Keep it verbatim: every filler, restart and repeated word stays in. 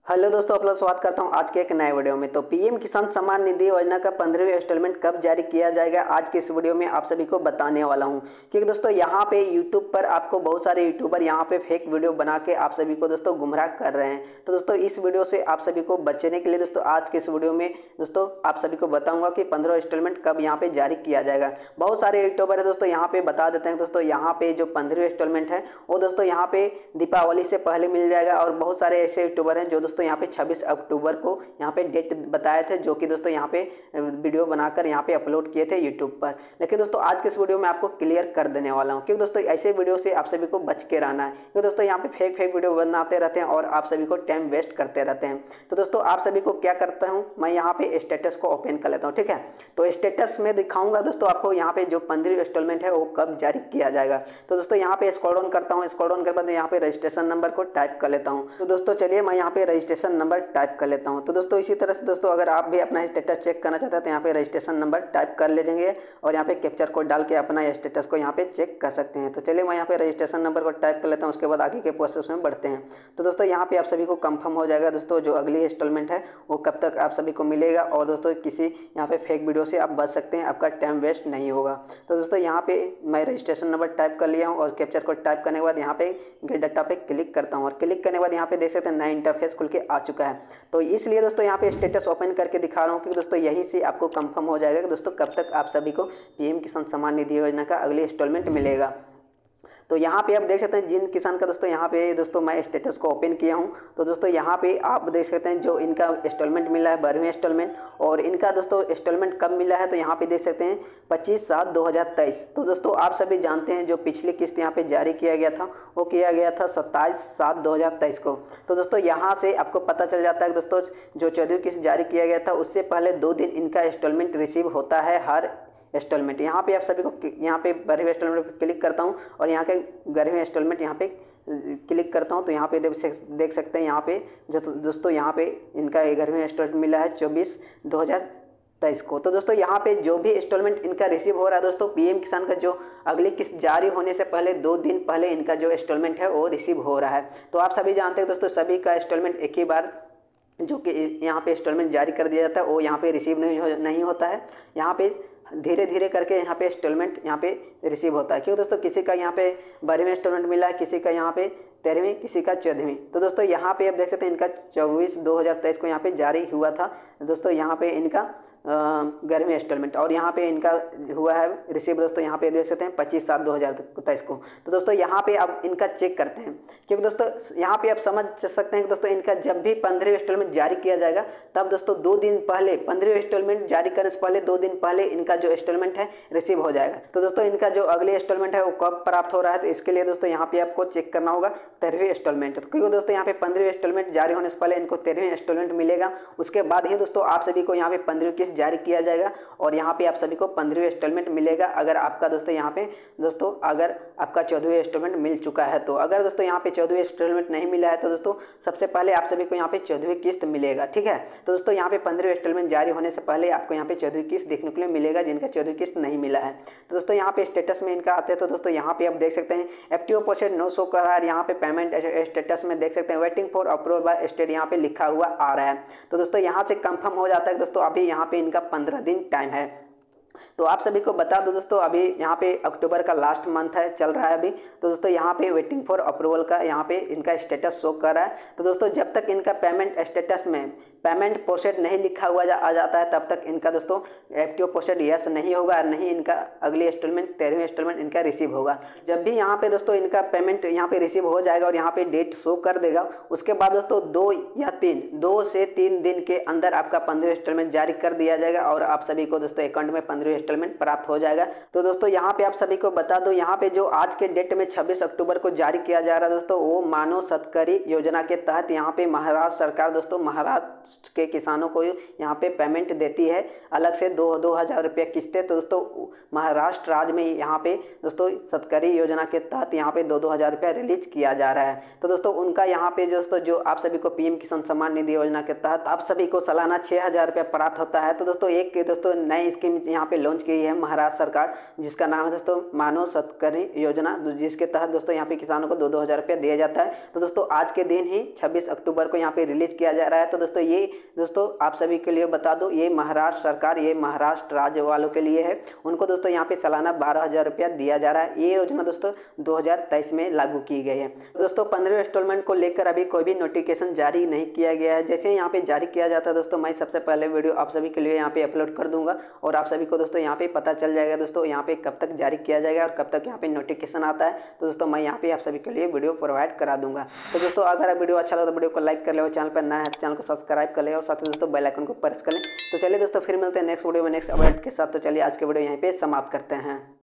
Hello दोस्तों, आप लोग स्वागत करता हूं आज के एक नए वीडियो में। तो पीएम किसान सम्मान निधि योजना का पंद्रहवीं इंस्टॉलमेंट कब जारी किया जाएगा, आज के इस वीडियो में आप सभी को बताने वाला हूं। क्योंकि दोस्तों यहां पे यूट्यूब पर आपको बहुत सारे यूट्यूबर यहां पे फेक वीडियो बना के आप सभी को दोस्तों गुमराह कर रहे हैं। तो दोस्तों इस वीडियो से आप सभी को बचने के लिए दोस्तों आज के इस वीडियो में दोस्तों आप सभी को बताऊंगा कि पंद्रह इंस्टॉलमेंट कब यहाँ पे जारी किया जाएगा। बहुत सारे यूट्यूबर है दोस्तों यहाँ पे बता देते हैं दोस्तों यहाँ पे जो पंद्रहवीं इंस्टॉलमेंट है वो दोस्तों यहाँ पे दीपावली से पहले मिल जाएगा। और बहुत सारे ऐसे यूट्यूबर हैं जो दोस्तों यहाँ पे छब्बीस अक्टूबर को यहाँ पे डेट बताए थे, जो कि दोस्तों यहाँ पे वीडियो बनाकर यहाँ पे अपलोड किए थे यूट्यूब पर। लेकिन दोस्तों आज के इस वीडियो में आपको क्लियर कर देने वाला हूँ, क्योंकि दोस्तों ऐसे वीडियो से आप सभी को बच के रहना है। क्योंकि दोस्तों यहाँ पे फेक फेक वीडियो बनाते रहते हैं और आप सभी को टाइम वेस्ट करते रहते हैं। तो दोस्तों आप सभी को क्या करता हूँ, मैं यहाँ पे स्टेटस को ओपन कर लेता हूँ, ठीक है। तो स्टेटस में दिखाऊंगा दोस्तों आपको यहाँ पे जो पंद्रहवीं इंस्टॉलमेंट है वो कब जारी किया जाएगा। तो दोस्तों यहाँ पे स्क्रॉल डाउन करता हूँ, स्क्रॉल डाउन करके बाद यहाँ पे रजिस्ट्रेशन नंबर को टाइप कर लेता हूँ। तो दोस्तों चलिए मैं यहाँ पे रजिस्ट्रेशन नंबर टाइप कर लेता हूँ। तो दोस्तों इसी तरह से दोस्तों अगर आप भी अपना स्टेटस चेक करना चाहते हैं तो यहाँ पे रजिस्ट्रेशन नंबर टाइप कर लीजिएंगे और यहाँ पे कैप्चर कोड डाल के अपना स्टेटस को यहाँ पे चेक कर सकते हैं। तो चलिए मैं यहाँ पे रजिस्ट्रेशन नंबर को टाइप कर लेता हूँ, उसके बाद आगे के प्रोसेस में बढ़ते हैं। तो दोस्तों यहाँ पे आप सभी को कंफर्म हो जाएगा दोस्तों जो अगली इंस्टॉलमेंट है वो कब तक आप सभी को मिलेगा। और दोस्तों किसी यहाँ पे फेक वीडियो से आप बच सकते हैं, आपका टाइम वेस्ट नहीं होगा। तो दोस्तों यहाँ पे मैं रजिस्ट्रेशन नंबर टाइप कर लिया हूँ और कैप्चर कोड टाइप करने के बाद यहाँ पे गेट डाटा पे क्लिक करता हूँ और क्लिक करने के बाद यहाँ पे देख सकते हैं नया इंटरफेस खुल के आ चुका है। तो इसलिए दोस्तों यहाँ पे स्टेटस ओपन करके दिखा रहा हूँ कि दोस्तों यही से आपको कंफर्म हो जाएगा कि दोस्तों कब तक आप सभी को पीएम किसान सम्मान निधि योजना का अगली इंस्टॉलमेंट मिलेगा। तो यहाँ पे आप देख सकते हैं जिन किसान का दोस्तों यहाँ पे दोस्तों मैं स्टेटस को ओपन किया हूँ। तो दोस्तों यहाँ पे आप देख सकते हैं जो इनका इंस्टॉलमेंट मिला है बारहवीं इंस्टॉलमेंट, और इनका दोस्तों इंस्टॉलमेंट कब मिला है तो यहाँ पे देख सकते हैं पच्चीस सात दो हज़ार तेईस। तो दोस्तों आप सभी जानते हैं जो पिछली किस्त यहाँ पे जारी किया गया था वो किया गया था सत्ताईस सात दो हज़ार तेईस को। तो दोस्तों यहाँ से आपको पता चल जाता है दोस्तों जो चौदहवीं किस्त जारी किया गया था उससे पहले दो दिन इनका इंस्टॉलमेंट रिसीव होता है हर इंस्टॉलमेंट। यहाँ पे आप सभी को यहाँ पे बारहवीं इंस्टॉलमेंट पे क्लिक करता हूँ और यहाँ के ग्यारहवीं इंस्टॉलमेंट यहाँ पे क्लिक करता हूँ। तो यहाँ पे देख सकते हैं यहाँ पे जो दोस्तों यहाँ पे इनका ग्यारहवीं इंस्टॉलमेंट मिला है चौबीस दो हज़ार तेईस को। तो दोस्तों यहाँ पे जो भी इंस्टॉलमेंट इनका रिसीव हो रहा है दोस्तों पीएम किसान का जो अगली किस्त जारी होने से पहले दो दिन पहले इनका जो इंस्टॉलमेंट है वो रिसीव हो रहा है। तो आप सभी जानते हैं दोस्तों सभी का इंस्टॉलमेंट एक ही बार जो कि यहाँ पे इंस्टॉलमेंट जारी कर दिया जाता है वो यहाँ पे रिसीव नहीं हो नहीं होता है। यहाँ पे धीरे धीरे करके यहाँ पे इंस्टॉलमेंट यहाँ पे रिसीव होता है। क्यों दोस्तों किसी का यहाँ पे बारहवीं इंस्टॉलमेंट मिला है, किसी का यहाँ पे तेरहवीं, किसी का चौदहवीं। तो दोस्तों यहाँ पे आप देख सकते हैं इनका चौबीस दो हज़ार तेईस को यहाँ पे जारी हुआ था दोस्तों यहाँ पे इनका ग्यारहवीं इंस्टॉलमेंट, और यहाँ पे इनका हुआ है रिसीव दोस्तों यहाँ पे देख सकते हैं पच्चीस सात दो हज़ार तेईस को। तो दोस्तों यहाँ पे अब इनका चेक करते हैं, क्योंकि दोस्तों यहाँ पे आप समझ सकते हैं कि दोस्तों इनका जब भी पंद्रहवीं इंस्टॉलमेंट जारी किया जाएगा तब दोस्तों दो दिन पहले पंद्रहवीं इंस्टॉलमेंट जारी करने से पहले दो दिन पहले इनका जो इंस्टॉलमेंट है रिसीव हो जाएगा। तो दोस्तों इनका जो अगले इंस्टॉलमेंट है वो कब प्राप्त हो रहा है तो इसके लिए दोस्तों यहाँ पे आपको चेक करना होगा तेरहवीं इंस्टॉलमेंट। तो क्योंकि दोस्तों यहाँ पे पंद्रहवीं इंस्टॉलमेंट जारी होने से पहले इनको तेरहवीं इंस्टॉलमेंट मिलेगा, उसके बाद ही दोस्तों आप सभी को यहाँ पे पंद्रहवीं किस्त जारी किया जाएगा और यहाँ पे आप सभी को पंद्रहवीं इंस्टॉलमेंट मिलेगा। अगर आपका दोस्तों यहाँ पे दोस्तों अगर आपका चौदहवीं इंस्टॉलमेंट मिल चुका है तो, अगर दोस्तों यहाँ पे चौदहवीं इंस्टॉलमेंट नहीं मिला है तो दोस्तों सबसे पहले आप सभी को यहाँ पे चौदहवीं किस्त मिलेगा, ठीक है। तो दोस्तों यहाँ पे पंद्रहवीं इंस्टॉलमेंट जारी होने से पहले आपको यहाँ पे चौदहवीं किस्त देखने के लिए मिलेगा जिनका चौदहवीं किस्त नहीं मिला है। तो दोस्तों यहाँ पे स्टेटस में इनका आते हैं तो दोस्तों यहाँ पे आप देख सकते हैं एक्टिव प्रोसेस नो शो कर रहा है। यहाँ पे पेमेंट स्टेटस में देख सकते हैं waiting for approval by state यहाँ पे लिखा हुआ आ रहा है। तो दोस्तों यहाँ से कंफर्म हो जाता है दोस्तों अभी यहाँ पे इनका पंद्रह दिन टाइम है। तो आप सभी को बता दो दोस्तों अभी यहाँ पे अक्टूबर का लास्ट मंथ है चल रहा है अभी। तो दोस्तों यहाँ पे वेटिंग फॉर अप्रूवल का यहाँ पे इनका स्टेटस शो कर रहा है। तो दोस्तों जब तक इनका पेमेंट स्टेटस में पेमेंट प्रोसेस नहीं लिखा हुआ जा, आ जाता है तब तक इनका दोस्तों एक्टिव प्रोसेस यस नहीं होगा और नहीं इनका अगली इंस्टॉलमेंट तेरहवीं इंस्टॉलमेंट इनका रिसीव होगा। जब भी यहाँ पे दोस्तों इनका पेमेंट यहाँ पे रिसीव हो जाएगा और यहाँ पे डेट शो कर देगा, उसके बाद दोस्तों दो या तीन दो से तीन दिन के अंदर आपका पंद्रहवीं इंस्टॉलमेंट जारी कर दिया जाएगा और आप सभी को दोस्तों अकाउंट में पंद्रहवीं इंस्टॉलमेंट प्राप्त हो जाएगा। तो दोस्तों यहाँ पे आप सभी को बता दो यहाँ पे जो आज के डेट में छब्बीस अक्टूबर को जारी किया जा रहा है दोस्तों वो मानव सतकरी योजना के तहत यहाँ पे महाराष्ट्र सरकार दोस्तों महाराष्ट्र के किसानों को यहाँ पे पेमेंट देती है अलग से दो दो हज़ार रुपये किस्तें। तो दोस्तों महाराष्ट्र राज्य में यहाँ पे दोस्तों शेतकरी योजना के तहत यहाँ पे दो दो हज़ार रुपये रिलीज किया जा रहा है। तो दोस्तों उनका यहाँ पे दोस्तों जो आप सभी को पीएम किसान सम्मान निधि योजना के तहत आप सभी को सालाना छः हज़ार रुपये प्राप्त होता है। तो दोस्तों एक दोस्तों नई स्कीम यहाँ पे लॉन्च की है महाराष्ट्र सरकार, जिसका नाम है दोस्तों मानव शेतकरी योजना, जिसके तहत दोस्तों यहाँ पे किसानों को दो दो हज़ार रुपये दिया जाता है। तो दोस्तों आज के दिन ही छब्बीस अक्टूबर को यहाँ पे रिलीज किया जा रहा है। तो दोस्तों ये दोस्तों आप सभी के लिए बता दूं, ये महाराष्ट्र सरकार, ये महाराष्ट्र राज्य वालों के लिए है। उनको दोस्तों यहाँ पे सालाना बारह हज़ार रुपया दिया जा रहा है। ये योजना दोस्तों दो हज़ार तेईस में लागू की गई है। दोस्तों पंद्रहवें इंस्टॉलमेंट को लेकर अभी कोई भी नोटिफिकेशन जारी नहीं किया गया है। जैसे यहाँ पे जारी किया जाता है दोस्तों मैं सबसे पहले वीडियो आप सभी के लिए यहाँ पे अपलोड कर दूंगा और आप सभी को दोस्तों यहाँ पे पता चल जाएगा दोस्तों यहाँ पे कब तक जारी किया जाएगा और कब तक यहाँ पे नोटिफिकेशन आता है। तो दोस्तों मैं यहाँ पे आप सभी के लिए वीडियो प्रोवाइड करा दूंगा। तो दोस्तों अगर वीडियो अच्छा लगा तो वीडियो को लाइक कर ले और चैनल पर नया है तो चैनल को सब्सक्राइब कर ले और साथ ही दोस्तों बेल आइकन को प्रेस कर लें। तो चलिए दोस्तों फिर मिलते हैं नेक्स्ट वीडियो में नेक्स्ट अपडेट के साथ। तो चलिए आज के वीडियो यहीं पे समाप्त करते हैं।